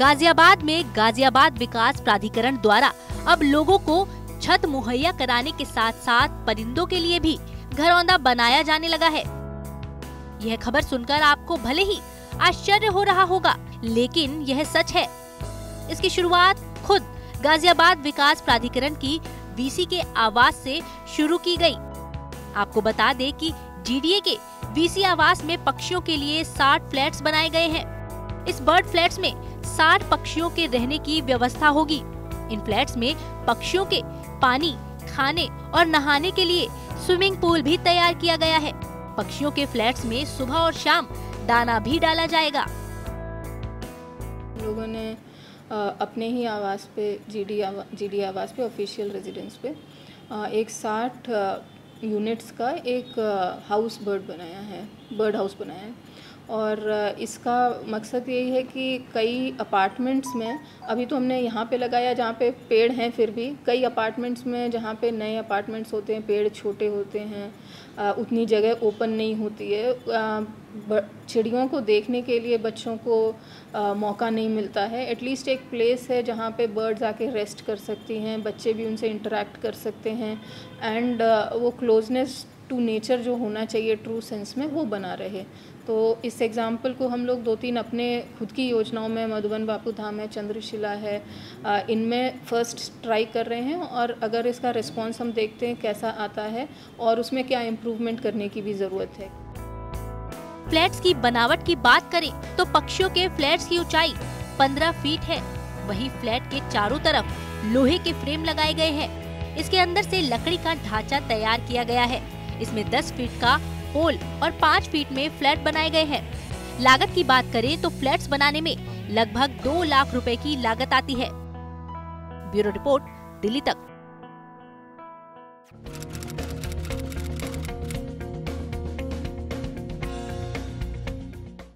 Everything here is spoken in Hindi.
गाजियाबाद में गाजियाबाद विकास प्राधिकरण द्वारा अब लोगों को छत मुहैया कराने के साथ साथ परिंदों के लिए भी घरौंदा बनाया जाने लगा है। यह खबर सुनकर आपको भले ही आश्चर्य हो रहा होगा, लेकिन यह सच है। इसकी शुरुआत खुद गाजियाबाद विकास प्राधिकरण की वीसी के आवास से शुरू की गई। आपको बता दें कि जीडीए के वीसी आवास में पक्षियों के लिए 60 फ्लैट्स बनाए गए हैं। इस बर्ड फ्लैट्स में 60 पक्षियों के रहने की व्यवस्था होगी। इन फ्लैट्स में पक्षियों के पानी, खाने और नहाने के लिए स्विमिंग पूल भी तैयार किया गया है। पक्षियों के फ्लैट्स में सुबह और शाम दाना भी डाला जाएगा। लोगों ने अपने ही आवास पे जीडी आवास पे ऑफिशियल रेजिडेंस पे एक 60 यूनिट्स का एक बर्ड हाउस बनाया है। और इसका मकसद यही है कि कई अपार्टमेंट्स में, अभी तो हमने यहाँ पे लगाया जहाँ पे पेड़ हैं, फिर भी कई अपार्टमेंट्स में जहाँ पे नए अपार्टमेंट्स होते हैं, पेड़ छोटे होते हैं, उतनी जगह ओपन नहीं होती है, चिड़ियों को देखने के लिए बच्चों को मौका नहीं मिलता है। एटलीस्ट एक प्लेस है जहाँ पे बर्ड्स आके रेस्ट कर सकती हैं, बच्चे भी उनसे इंटरेक्ट कर सकते हैं एंड वो क्लोजनेस टू नेचर जो होना चाहिए ट्रू सेंस में, वो बना रहे। तो इस एग्जाम्पल को हम लोग 2-3 अपने खुद की योजनाओं में, मधुबन बापू धाम है, चंद्रशिला है, इनमें फर्स्ट ट्राई कर रहे हैं। और अगर इसका रिस्पॉन्स हम देखते हैं कैसा आता है और उसमें क्या इम्प्रूवमेंट करने की भी ज़रूरत है। फ्लैट्स की बनावट की बात करें तो पक्षियों के फ्लैट्स की ऊंचाई 15 फीट है। वहीं फ्लैट के चारों तरफ लोहे के फ्रेम लगाए गए हैं। इसके अंदर से लकड़ी का ढांचा तैयार किया गया है। इसमें 10 फीट का होल और 5 फीट में फ्लैट बनाए गए हैं। लागत की बात करें तो फ्लैट्स बनाने में लगभग 2 लाख रुपए की लागत आती है। ब्यूरो रिपोर्ट, दिल्ली तक।